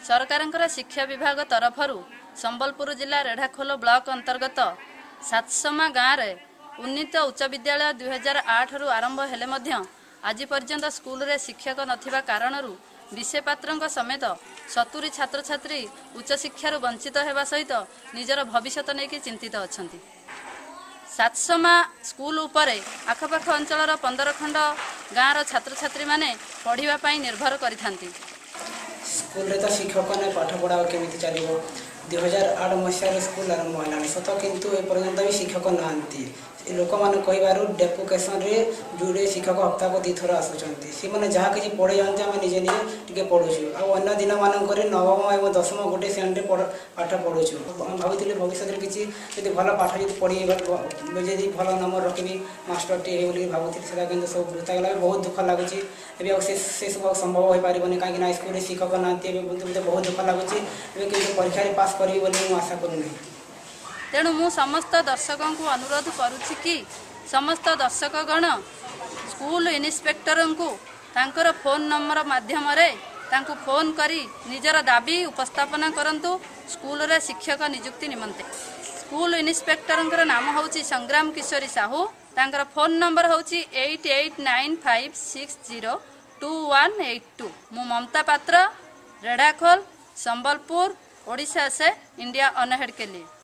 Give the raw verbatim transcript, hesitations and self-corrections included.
सरकार शिक्षा विभाग तरफ संबलपुर जिला रेढ़ाखोल ब्लॉक अंतर्गत सातसमा गाँव में उन्नीत उच्च विद्यालय दुई हजार आठ रु आरंभ हेले मध्य आज पर्यंत स्कूल रे शिक्षक नथिबा कारणरू विषय पात्र समेत सतुरी छात्र छात्री उच्च शिक्षार वंचित होगा सहित निजर भविष्य नहीं चिंतित अच्छा। सातसमा स्कूल उपरे आखपाख अंचल पंदर खंड गाँव छात्र छात्री माने पढ़ाई निर्भर करथांती। स्कूल रे तो शिक्षक ने पाठ पढ़ा केमी चलो दुई हजार आठ मसीह स्कूल आरंभ है सत किंतु एपर्यंत भी शिक्षक नहांती लोक मैंने कहबार डेपुकेशन रे जोड़े शिक्षक हप्ता को दी थर आसुँच सी मैंने जहाँ किसी पढ़े जाते आम निजे निजे टे पढ़ुचु आने दिन मानक नवम और दशम गोटे श्रेणी पाठ पढ़ुचु भावी भविष्य में किसी भल पाठ जो पढ़ी जी भल नंबर रखी मास्टर टे भावुली कि सब वृत्तागला बहुत दुख लगुच से सब संभव हो पार कहीं स्कूल शिक्षक ना मत बहुत दुख लगुच परीक्षा पास करी आशा करूना। तेणु मु समस्त दर्शकों को अनुरोध करुछि कि समस्त दर्शकगण स्कूल इन्स्पेक्टर को तांकर फोन नंबर माध्यम रे तांको फोन करी निजर दाबी उपस्थापन करंतु स्कूल रे शिक्षक नियुक्ति निमंते। स्कूल इन्स्पेक्टर नाम होछि संग्राम किशोरी साहू, तांकर फोन नंबर होछि eight eight nine five six zero two one eight two. मु ममता पात्र, रेढ़ाखोल, संबलपुर, ओडिशा से इंडिया अनहेड के लिए।